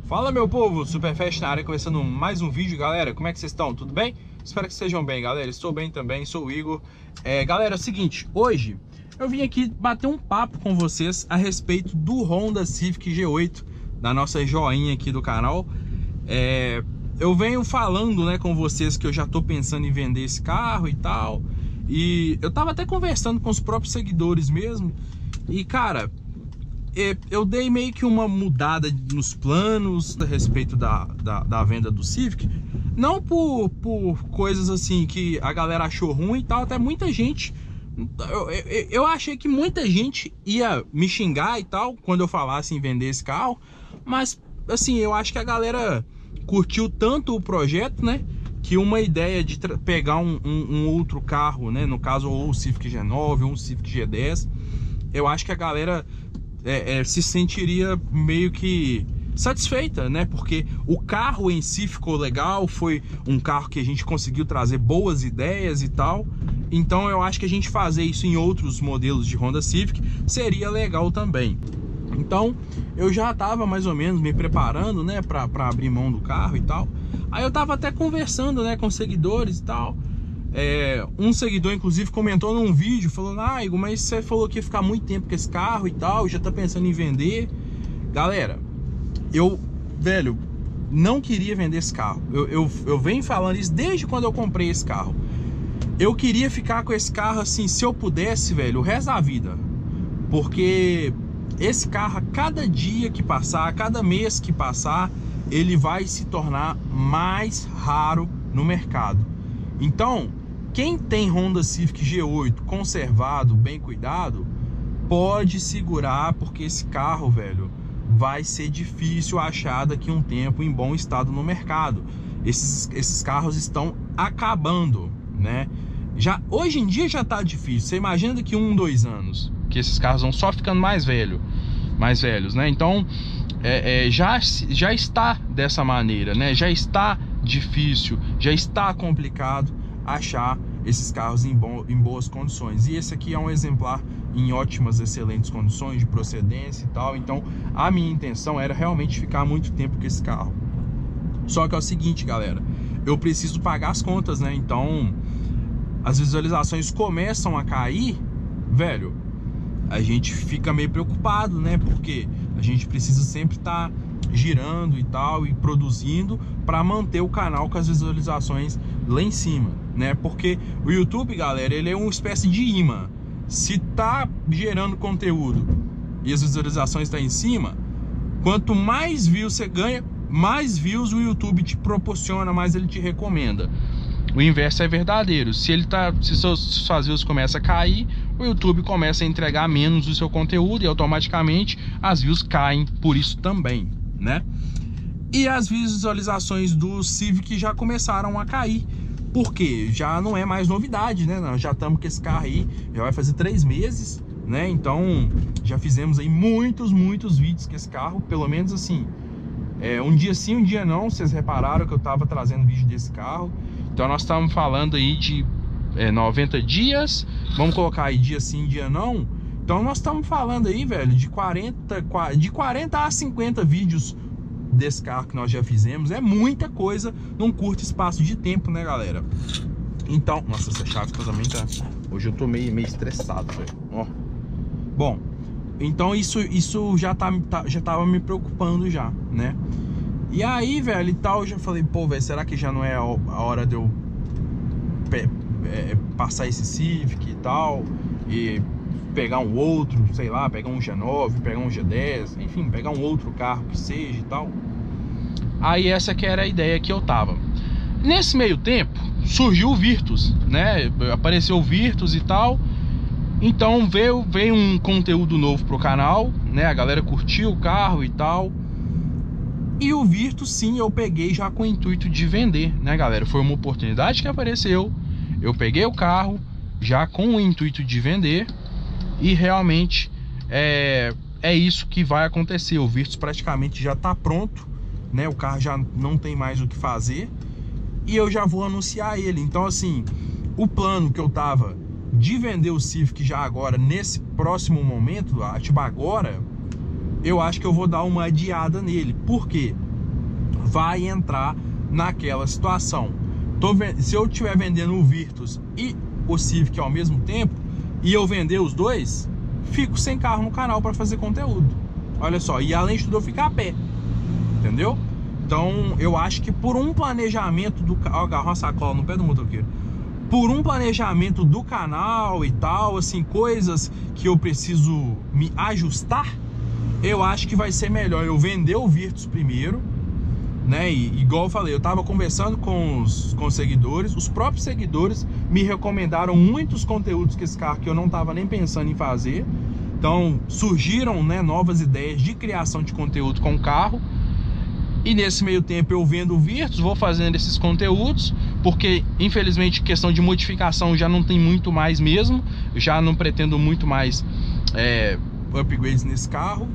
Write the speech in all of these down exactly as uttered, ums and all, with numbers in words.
Fala, meu povo, Superfast na área, começando mais um vídeo. Galera, como é que vocês estão? Tudo bem? Espero que estejam bem, galera. Estou bem também, sou o Igor. é, Galera, é o seguinte, hoje eu vim aqui bater um papo com vocês a respeito do Honda Civic G oito, da nossa joinha aqui do canal. é, Eu venho falando, né, com vocês que eu já tô pensando em vender esse carro e tal. E eu tava até conversando com os próprios seguidores mesmo. E, cara, eu dei meio que uma mudada nos planos a respeito da, da, da venda do Civic. Não por, por coisas assim que a galera achou ruim e tal. Até muita gente... Eu, eu, eu achei que muita gente ia me xingar e tal quando eu falasse em vender esse carro. Mas, assim, eu acho que a galera curtiu tanto o projeto, né? Que uma ideia de pegar um, um, um outro carro, né? No caso, ou o Civic G nove ou um Civic G dez. Eu acho que a galera... É, é, se sentiria meio que satisfeita, né? Porque o carro em si ficou legal, foi um carro que a gente conseguiu trazer boas ideias e tal. Então eu acho que a gente fazer isso em outros modelos de Honda Civic seria legal também. Então eu já tava mais ou menos me preparando, né, pra, pra abrir mão do carro e tal. Aí eu tava até conversando, né, com seguidores e tal. É, um seguidor inclusive comentou num vídeo falando: ah, Igor, mas você falou que ia ficar muito tempo com esse carro e tal, já tá pensando em vender. Galera, eu, velho, não queria vender esse carro. Eu, eu, eu venho falando isso desde quando eu comprei esse carro. Eu queria ficar com esse carro assim, se eu pudesse, velho, o resto da vida. Porque esse carro, a cada dia que passar, a cada mês que passar, ele vai se tornar mais raro no mercado. Então, quem tem Honda Civic G oito conservado, bem cuidado, pode segurar, porque esse carro, velho, vai ser difícil achar daqui a um tempo em bom estado no mercado. Esses, esses carros estão acabando, né? Já, hoje em dia já tá difícil. Você imagina daqui a um, dois anos, que esses carros vão só ficando mais velho, mais velhos, né? Então, é, é, já, já está dessa maneira, né? Já está difícil, já está complicado achar esses carros em, bom, em boas condições. E esse aqui é um exemplar em ótimas, excelentes condições de procedência e tal. Então a minha intenção era realmente ficar muito tempo com esse carro. Só que é o seguinte, galera, eu preciso pagar as contas, né? Então as visualizações começam a cair, velho, a gente fica meio preocupado, né? Porque a gente precisa sempre estar girando e tal, e produzindo para manter o canal com as visualizações lá em cima, né? Porque o YouTube, galera, ele é uma espécie de imã. Se tá gerando conteúdo e as visualizações tá em cima, quanto mais views você ganha, mais views o YouTube te proporciona, mais ele te recomenda. O inverso é verdadeiro. Se ele tá, se suas, suas views começam a cair, o YouTube começa a entregar menos do seu conteúdo e automaticamente as views caem por isso também, né? E as visualizações do Civic já começaram a cair, porque já não é mais novidade, né? Nós já estamos com esse carro aí, já vai fazer três meses, né? Então já fizemos aí muitos, muitos vídeos com esse carro, pelo menos assim, é, um dia sim, um dia não. Vocês repararam que eu estava trazendo vídeo desse carro. Então nós estamos falando aí de é, noventa dias, vamos colocar aí dia sim, dia não. Então nós estamos falando aí, velho, de quarenta, de quarenta a cinquenta vídeos desse carro que nós já fizemos. É muita coisa num curto espaço de tempo, né, galera? Então, nossa, essa chave também tá... Hoje eu tô meio, meio estressado, velho. Ó. Bom, então isso, isso já, tá, tá, já tava me preocupando já, né? E aí, velho, e tal, eu já falei, pô, velho, será que já não é a hora de eu é, passar esse Civic e tal? E pegar um outro, sei lá, pegar um G nove, pegar um G dez, enfim, pegar um outro carro que seja e tal. Aí essa que era a ideia que eu tava. Nesse meio tempo, surgiu o Virtus, né? Apareceu o Virtus e tal. Então veio, veio um conteúdo novo pro canal, né? A galera curtiu o carro e tal. E o Virtus, sim, eu peguei já com o intuito de vender, né, galera? Foi uma oportunidade que apareceu. Eu peguei o carro já com o intuito de vender. E realmente é, é isso que vai acontecer. O Virtus praticamente já está pronto, né? O carro já não tem mais o que fazer. E eu já vou anunciar ele. Então, assim, o plano que eu tava de vender o Civic já agora, nesse próximo momento, tipo agora, eu acho que eu vou dar uma adiada nele. Por quê? vai entrar naquela situação. Tô, se eu estiver vendendo o Virtus e o Civic ao mesmo tempo, e eu vender os dois, fico sem carro no canal para fazer conteúdo. Olha só, e além de tudo eu ficar a pé, entendeu? Então eu acho que por um planejamento do canal, agarrou uma sacola no pé do motoqueiro, por um planejamento do canal e tal, assim, coisas que eu preciso me ajustar, eu acho que vai ser melhor eu vender o Virtus primeiro, né? E igual eu falei, eu tava conversando com os, com os seguidores, os próprios seguidores me recomendaram muitos conteúdos que esse carro que eu não tava nem pensando em fazer. Então surgiram, né, novas ideias de criação de conteúdo com o carro. E nesse meio tempo eu vendo o Virtus, vou fazendo esses conteúdos, porque infelizmente questão de modificação já não tem muito mais mesmo. Eu já não pretendo muito mais é, upgrades nesse carro.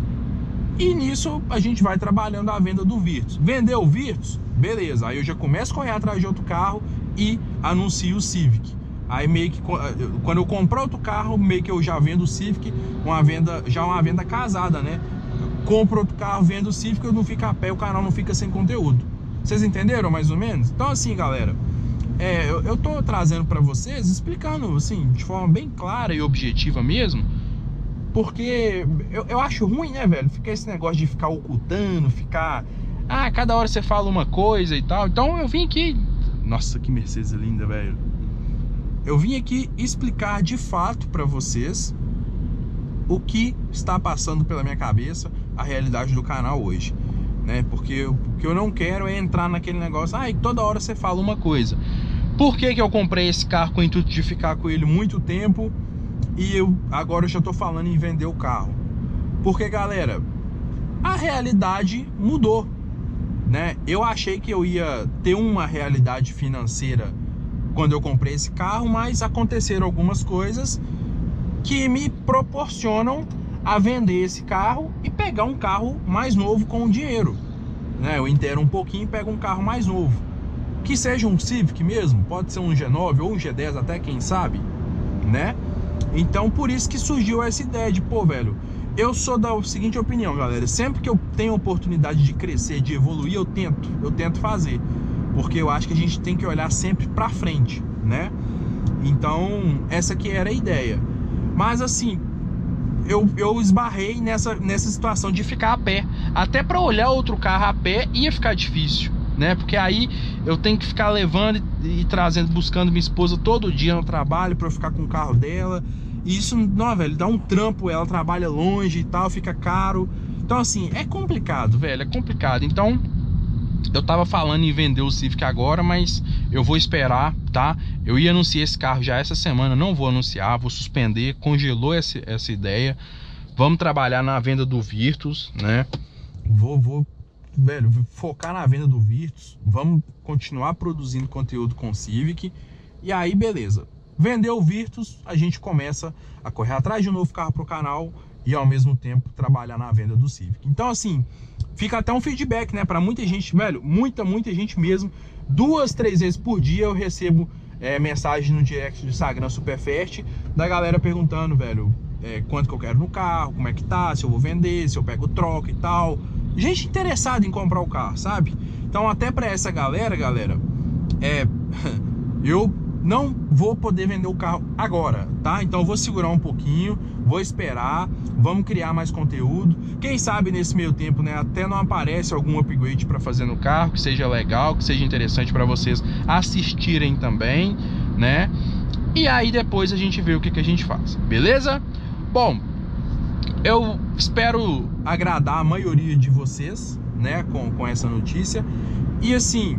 E nisso a gente vai trabalhando a venda do Virtus. Vendeu o Virtus, beleza. Aí eu já começo a correr atrás de outro carro e anuncio o Civic. Aí meio que quando eu comprar outro carro, meio que eu já vendo o Civic, uma venda, já uma venda casada, né? Compro outro carro, vendo o Civic, eu não fico a pé, o canal não fica sem conteúdo. Vocês entenderam mais ou menos? Então assim, galera, é, eu, eu tô trazendo pra vocês, explicando assim, de forma bem clara e objetiva mesmo. Porque eu, eu acho ruim, né, velho? Ficar esse negócio de ficar ocultando, ficar... Ah, cada hora você fala uma coisa e tal. Então eu vim aqui... Nossa, que Mercedes linda, velho. Eu vim aqui explicar de fato pra vocês o que está passando pela minha cabeça, a realidade do canal hoje, né? Porque o que eu não quero é entrar naquele negócio... Ah, toda hora você fala uma coisa. Por que que eu comprei esse carro com o intuito de ficar com ele muito tempo... E eu agora eu já tô falando em vender o carro? Porque, galera, a realidade mudou, né? Eu achei que eu ia ter uma realidade financeira quando eu comprei esse carro, mas aconteceram algumas coisas que me proporcionam a vender esse carro e pegar um carro mais novo com o dinheiro, né? Eu intero um pouquinho e pego um carro mais novo, que seja um Civic mesmo, pode ser um G nove ou um G dez até, quem sabe, né? Então por isso que surgiu essa ideia de, pô, velho, eu sou da seguinte opinião, galera. Sempre que eu tenho oportunidade de crescer, de evoluir, eu tento, eu tento fazer. Porque eu acho que a gente tem que olhar sempre pra frente, né? Então, essa aqui era a ideia. Mas assim, eu, eu esbarrei nessa, nessa situação de ficar a pé. Até pra olhar outro carro a pé ia ficar difícil, né? Porque aí eu tenho que ficar levando e, e trazendo, buscando minha esposa todo dia no trabalho pra eu ficar com o carro dela. E isso, não, velho, dá um trampo, ela trabalha longe e tal, fica caro. Então assim, é complicado, velho, é complicado. Então, eu tava falando em vender o Civic agora, mas eu vou esperar, tá? Eu ia anunciar esse carro já essa semana, não vou anunciar, vou suspender, congelou essa, essa ideia. Vamos trabalhar na venda do Virtus, né? Vou, vou, velho, focar na venda do Virtus. Vamos continuar produzindo conteúdo com o Civic. E aí, beleza. Vendeu o Virtus, a gente começa a correr atrás de um novo carro pro canal e ao mesmo tempo trabalhar na venda do Civic. Então assim, fica até um feedback, né, pra muita gente, velho, muita, muita gente mesmo. Duas, três vezes por dia eu recebo é, mensagem no direct do Instagram Superfast da galera perguntando, velho, é, quanto que eu quero no carro, como é que tá, se eu vou vender, se eu pego troca e tal. Gente interessada em comprar o carro, sabe? Então até pra essa galera, galera, é, eu não vou poder vender o carro agora, tá? Então eu vou segurar um pouquinho, vou esperar, vamos criar mais conteúdo. Quem sabe nesse meio tempo, né, até não aparece algum upgrade para fazer no carro, que seja legal, que seja interessante para vocês assistirem também, né? E aí depois a gente vê o que, que a gente faz, beleza? Bom, eu espero agradar a maioria de vocês, né, com, com essa notícia. E assim,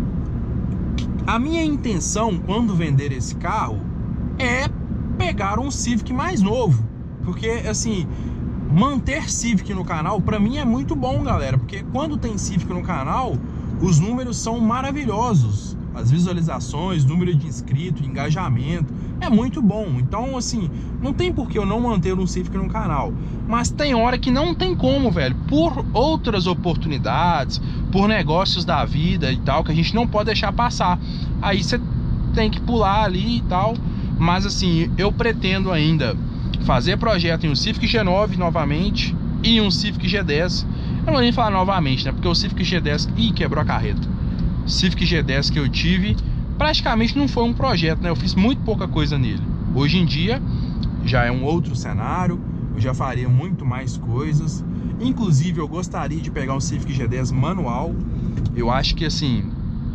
a minha intenção quando vender esse carro é pegar um Civic mais novo. Porque assim, manter Civic no canal pra mim é muito bom, galera. Porque quando tem Civic no canal, os números são maravilhosos. As visualizações, número de inscritos, engajamento, é muito bom. Então assim, não tem por que eu não manter um Civic no canal. Mas tem hora que não tem como, velho. Por outras oportunidades, por negócios da vida e tal, que a gente não pode deixar passar. Aí você tem que pular ali e tal. Mas assim, eu pretendo ainda fazer projeto em um Civic G nove novamente e um Civic G dez. Eu não vou nem falar novamente, né? Porque o Civic G dez... Ih, quebrou a carreta. Civic G dez que eu tive praticamente não foi um projeto, né? Eu fiz muito pouca coisa nele. Hoje em dia já é um outro cenário, eu já faria muito mais coisas. Inclusive eu gostaria de pegar um Civic G dez manual. Eu acho que assim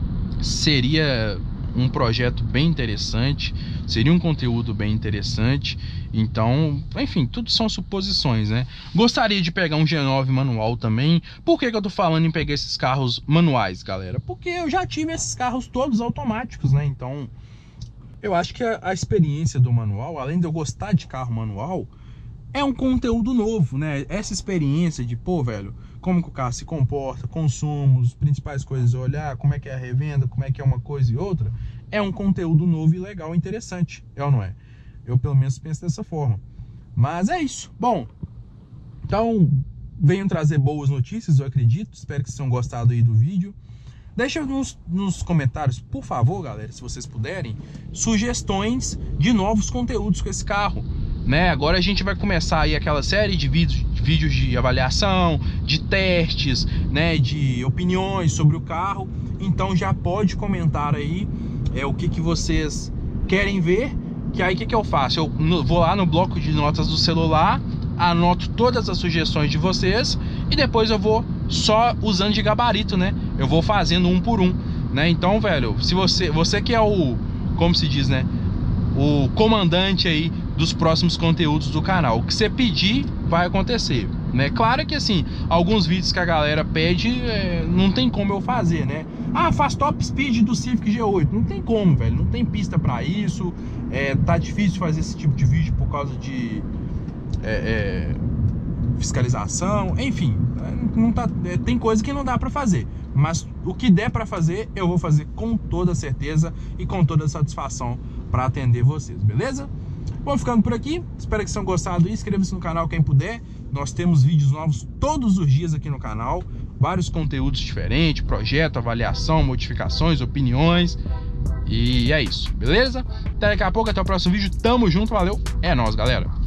seria um projeto bem interessante, seria um conteúdo bem interessante. Então, enfim, tudo são suposições, né? Gostaria de pegar um G nove manual também. Por que que eu tô falando em pegar esses carros manuais, galera? Porque eu já tive esses carros todos automáticos, né? Então, eu acho que a, a experiência do manual, além de eu gostar de carro manual, é um conteúdo novo, né? Essa experiência de, pô, velho, como que o carro se comporta, consumos, principais coisas, olhar como é que é a revenda, como é que é uma coisa e outra, é um conteúdo novo e legal, interessante, é ou não é? Eu pelo menos penso dessa forma. Mas é isso. Bom, então venho trazer boas notícias, eu acredito. Espero que vocês tenham gostado aí do vídeo. Deixa nos, nos comentários, por favor, galera, se vocês puderem, sugestões de novos conteúdos com esse carro, né? Agora a gente vai começar aí aquela série de vídeos, de vídeos de avaliação, de testes, né? De opiniões sobre o carro. Então já pode comentar aí é, o que, que vocês querem ver. Que aí o que, que eu faço? Eu no, vou lá no bloco de notas do celular, anoto todas as sugestões de vocês e depois eu vou só usando de gabarito, né? Eu vou fazendo um por um, né? Então, velho, se você, você que é o, como se diz, né? O comandante aí dos próximos conteúdos do canal. O que você pedir vai acontecer, né? Claro que assim, alguns vídeos que a galera pede, é, não tem como eu fazer, né? Ah, faz top speed do Civic G oito. Não tem como, velho. Não tem pista pra isso. É, tá difícil fazer esse tipo de vídeo por causa de é, é, fiscalização. Enfim, não tá, é, tem coisa que não dá pra fazer. Mas o que der pra fazer, eu vou fazer com toda certeza e com toda satisfação pra atender vocês, beleza? Vou ficando por aqui. Espero que vocês tenham gostado. Inscreva-se no canal quem puder. Nós temos vídeos novos todos os dias aqui no canal. Vários conteúdos diferentes, projeto, avaliação, modificações, opiniões. E é isso, beleza? Até daqui a pouco, até o próximo vídeo. Tamo junto, valeu. É nóis, galera.